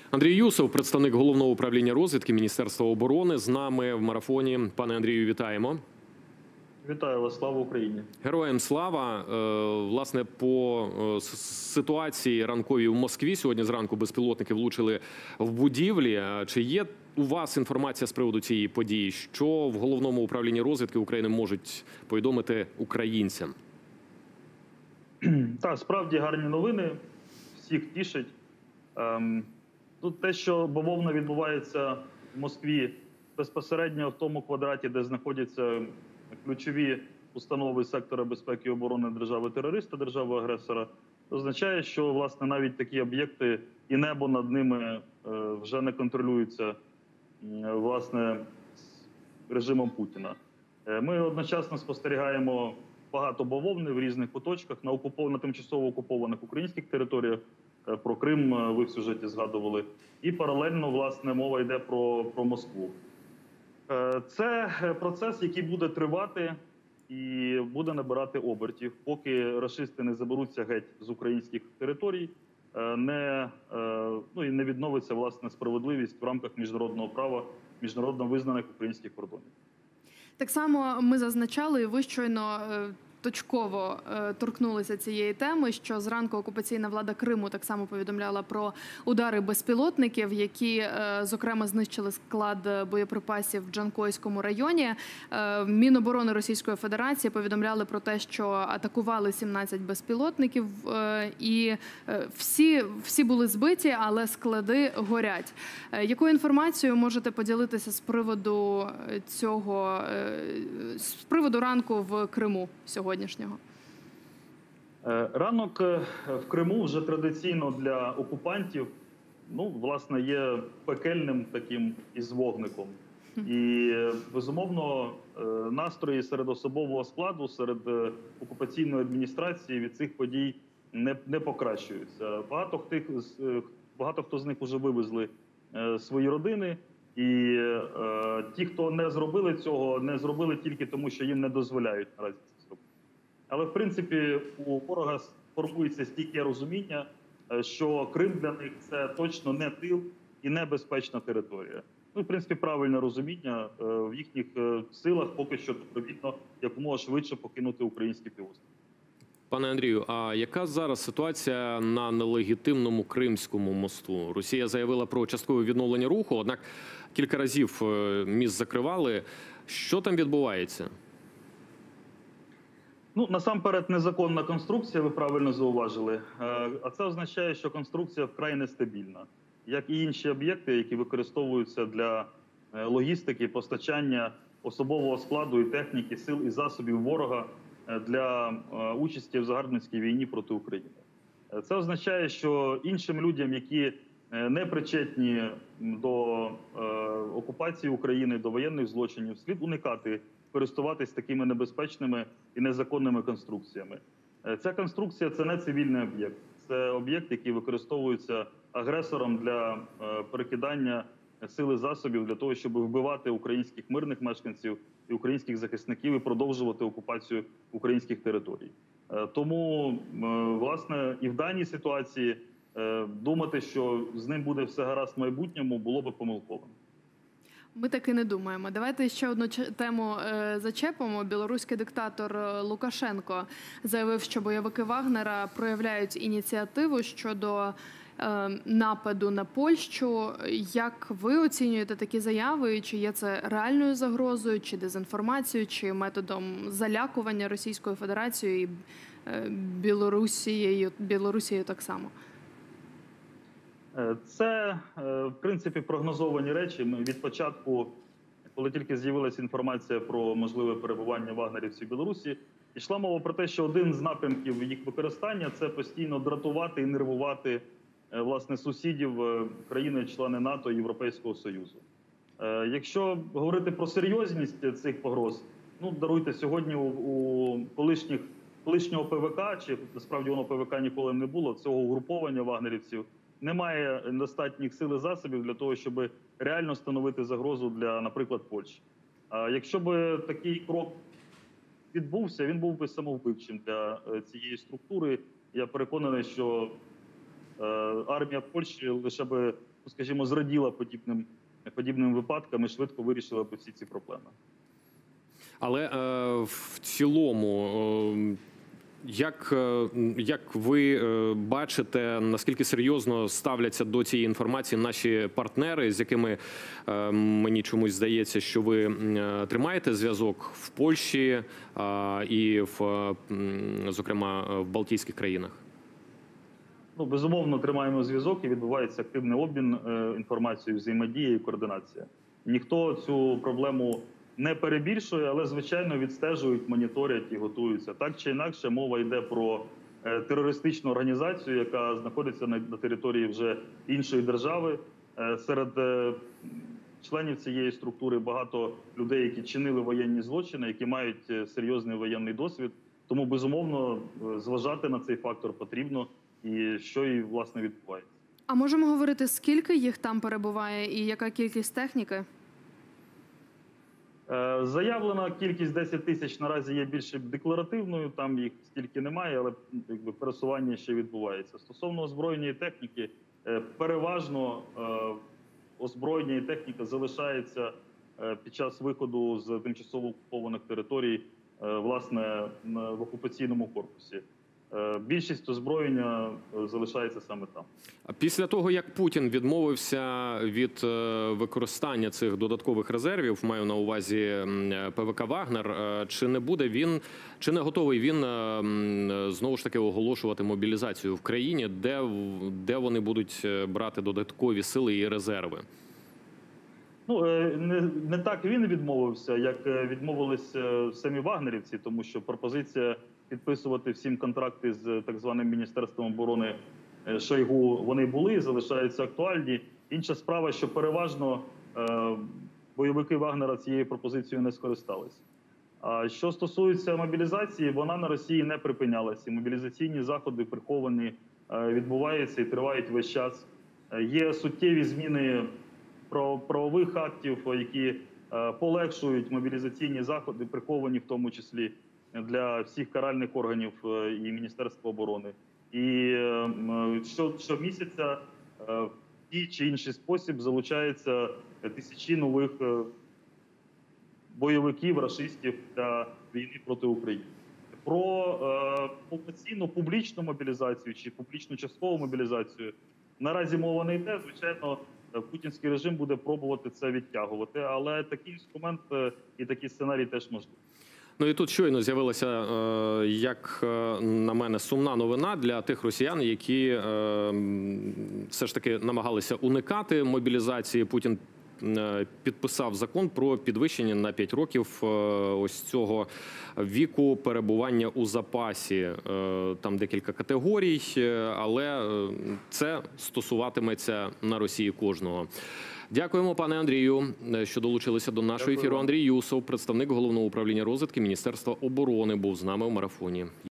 Андрій Юсов, представник Головного управління розвідки Міністерства оборони, з нами в марафоні. Пане Андрію, вітаємо. Вітаю вас, слава Україні. Героям слава. Власне, по ситуації ранковій в Москві сьогодні зранку безпілотники влучили в будівлі. Чи є у вас інформація з приводу цієї події? Що в Головному управлінні розвідки України можуть повідомити українцям? Так, справді гарні новини. Всіх тішить. Тут те, що бавовна відбувається в Москві безпосередньо в тому квадраті, де знаходяться ключові установи сектора безпеки і оборони держави-терориста, держави-агресора, означає, що, власне, навіть такі об'єкти і небо над ними вже не контролюються, власне, режимом Путіна. Ми одночасно спостерігаємо багато бавовни в різних куточках на тимчасово окупованих українських територіях. Про Крим ви в сюжеті згадували. І паралельно, власне, мова йде про Москву. Це процес, який буде тривати і буде набирати обертів, поки рашисти не заберуться геть з українських територій, і не відновиться, власне, справедливість в рамках міжнародного права, міжнародно визнаних українських кордонів. Так само ми зазначали, і ви щойно точково торкнулися цієї теми, що зранку окупаційна влада Криму так само повідомляла про удари безпілотників, які, зокрема, знищили склад боєприпасів в Джанкойському районі. Міноборони Російської Федерації повідомляли про те, що атакували 17 безпілотників, і всі були збиті, але склади горять. Якою інформацією можете поділитися з приводу цього, з приводу ранку в Криму сьогоднішнього? Ранок в Криму вже традиційно для окупантів, власне, є пекельним таким із вогником. І, безумовно, настрої серед особового складу, серед окупаційної адміністрації від цих подій не покращуються. Багато хто з них вже вивезли свої родини. І ті, хто не зробили цього, не зробили тільки тому, що їм не дозволяють наразі це зробити. Але, в принципі, у ворога формується стійке розуміння, що Крим для них – це точно не тил і не безпечна територія. В принципі, правильне розуміння в їхніх силах поки що добровільно якомога швидше покинути український півострів. Пане Андрію, а яка зараз ситуація на нелегітимному Кримському мосту? Росія заявила про часткове відновлення руху, однак кілька разів міст закривали. Що там відбувається? Насамперед, незаконна конструкція, ви правильно зауважили. А це означає, що конструкція вкрай нестабільна. Як і інші об'єкти, які використовуються для логістики, постачання особового складу і техніки, сил і засобів ворога для участі в загарбницькій війні проти України. Це означає, що іншим людям, які не причетні до окупації України, до воєнних злочинів, слід уникати користуватись такими небезпечними і незаконними конструкціями. Ця конструкція – це не цивільний об'єкт. Це об'єкт, який використовується агресором для перекидання сил і засобів для того, щоб вбивати українських мирних мешканців і українських захисників і продовжувати окупацію українських територій. Тому, власне, і в даній ситуації думати, що з ним буде все гаразд в майбутньому, було би помилковим. Ми так і не думаємо. Давайте ще одну тему зачепимо. Білоруський диктатор Лукашенко заявив, що бойовики Вагнера проявляють ініціативу щодо нападу на Польщу. Як ви оцінюєте такі заяви? Чи є це реальною загрозою, чи дезінформацією, чи методом залякування Російською Федерацією і Білорусією так само? Це, в принципі, прогнозовані речі. Ми від початку, коли тільки з'явилася інформація про можливе перебування вагнерівців в Білорусі, йшла мова про те, що один з напрямків їх використання – це постійно дратувати і нервувати, власне, сусідів країни-члени НАТО і Європейського Союзу. Якщо говорити про серйозність цих погроз, даруйте, сьогодні у колишнього ПВК, чи насправді воно ПВК ніколи не було, цього угруповання вагнерівців, немає достатніх сил і засобів для того, щоб реально становити загрозу для, наприклад, Польщі. А якщо б такий крок відбувся, він був би самовбивчим для цієї структури. Я переконаний, що армія Польщі лише би скажімо, зраділа подібним випадкам і швидко вирішила б всі ці проблеми. Але в цілому, як ви бачите, наскільки серйозно ставляться до цієї інформації наші партнери, з якими мені чомусь здається, що ви тримаєте зв'язок в Польщі і, зокрема, в Балтійських країнах? Ну, безумовно, тримаємо зв'язок і відбувається активний обмін інформацією, взаємодія і координація. Ніхто цю проблему не перебільшує, але, звичайно, відстежують, моніторять і готуються. Так чи інакше, мова йде про терористичну організацію, яка знаходиться на території вже іншої держави. Серед членів цієї структури багато людей, які чинили воєнні злочини, які мають серйозний воєнний досвід. Тому, безумовно, зважати на цей фактор потрібно і що і, власне, відбувається. А можемо говорити, скільки їх там перебуває і яка кількість техніки? Заявлена кількість 10 тисяч наразі є більше декларативною, там їх стільки немає, але пересування ще відбувається. Стосовно озброєння і техніки, переважно озброєння і техніка залишається під час виходу з тимчасово окупованих територій, власне, в окупаційному корпусі. Більшість озброєння залишається саме там. Після того, як Путін відмовився від використання цих додаткових резервів, маю на увазі ПВК «Вагнер», чи не готовий він знову ж таки оголошувати мобілізацію в країні, де вони будуть брати додаткові сили і резерви? Ну, не так він відмовився, як відмовились самі вагнерівці, тому що пропозиція підписувати всім контракти з так званим Міністерством оборони Шойгу, вони були і залишаються актуальні. Інша справа, що переважно бойовики Вагнера цією пропозицією не скористались. А що стосується мобілізації, вона на Росії не припинялася. Мобілізаційні заходи приховані, відбуваються і тривають весь час. Є суттєві зміни правових актів, які полегшують мобілізаційні заходи, приховані в тому числі для всіх каральних органів і Міністерства оборони. І щомісяця в тій чи інший спосіб залучаються тисячі нових бойовиків, рашистів для війни проти України. Про повноцінну публічну мобілізацію чи публічну часткову мобілізацію наразі мова не йде. Звичайно, путінський режим буде пробувати це відтягувати, але такий інструмент і такий сценарій теж можливий. Ну і тут щойно з'явилася, як на мене, сумна новина для тих росіян, які все ж таки намагалися уникати мобілізації. Путін підписав закон про підвищення на 5 років ось цього віку перебування у запасі. Там декілька категорій, але це стосуватиметься на Росії кожного. Дякуємо, пане Андрію, що долучилися до нашого ефіру. Андрій Юсов, представник Головного управління розвідки Міністерства оборони, був з нами у марафоні.